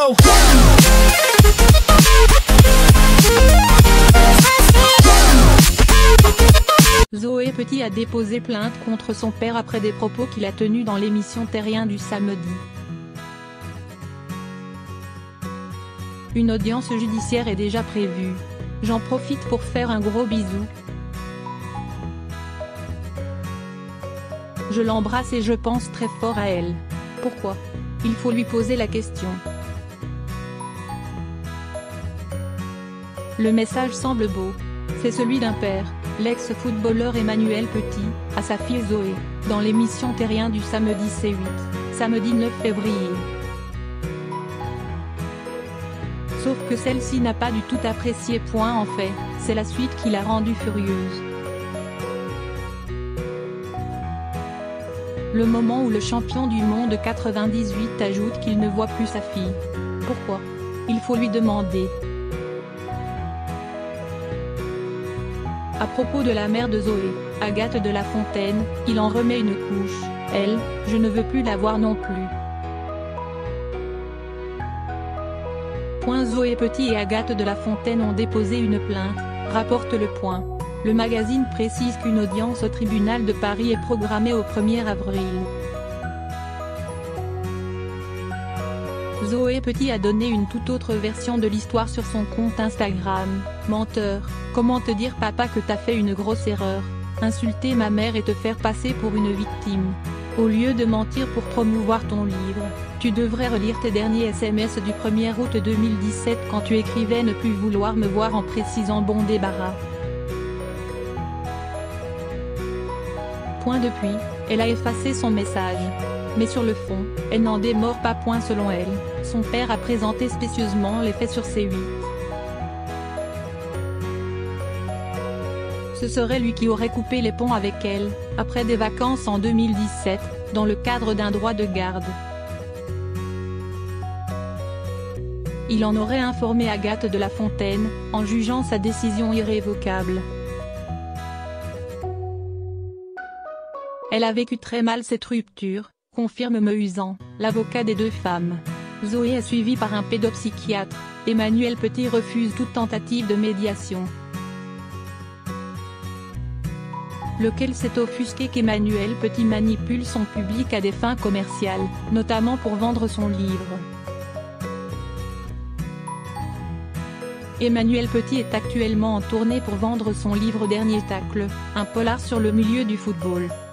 go. Zoé Petit a déposé plainte contre son père après des propos qu'il a tenus dans l'émission Terrien du samedi. Une audience judiciaire est déjà prévue. J'en profite pour faire un gros bisou. Je l'embrasse et je pense très fort à elle. Pourquoi? Il faut lui poser la question. Le message semble beau. C'est celui d'un père, l'ex-footballeur Emmanuel Petit, à sa fille Zoé, dans l'émission Terrien du samedi C8, samedi 9 février. Sauf que celle-ci n'a pas du tout apprécié. En fait, c'est la suite qui l'a rendue furieuse. Le moment où le champion du monde 98 ajoute qu'il ne voit plus sa fille. Pourquoi? Il faut lui demander. À propos de la mère de Zoé, Agathe de la Fontaine, il en remet une couche. Elle, je ne veux plus la voir non plus. Zoé Petit et Agathe de la Fontaine ont déposé une plainte, rapporte Le Point. Le magazine précise qu'une audience au tribunal de Paris est programmée au 1er avril. Zoé Petit a donné une toute autre version de l'histoire sur son compte Instagram. Menteur, comment te dire papa que t'as fait une grosse erreur, insulter ma mère et te faire passer pour une victime. Au lieu de mentir pour promouvoir ton livre, tu devrais relire tes derniers SMS du 1er août 2017 quand tu écrivais ne plus vouloir me voir en précisant bon débarras. Depuis, elle a effacé son message. Mais sur le fond, elle n'en démord pas. Selon elle, son père a présenté spécieusement les faits sur C8. Ce serait lui qui aurait coupé les ponts avec elle, après des vacances en 2017, dans le cadre d'un droit de garde. Il en aurait informé Agathe de la Fontaine, en jugeant sa décision irrévocable. Elle a vécu très mal cette rupture, confirme Meuzan, l'avocat des deux femmes. Zoé est suivie par un pédopsychiatre. Emmanuel Petit refuse toute tentative de médiation. Lequel s'est offusqué qu'Emmanuel Petit manipule son public à des fins commerciales, notamment pour vendre son livre. Emmanuel Petit est actuellement en tournée pour vendre son livre Dernier tacle, un polar sur le milieu du football.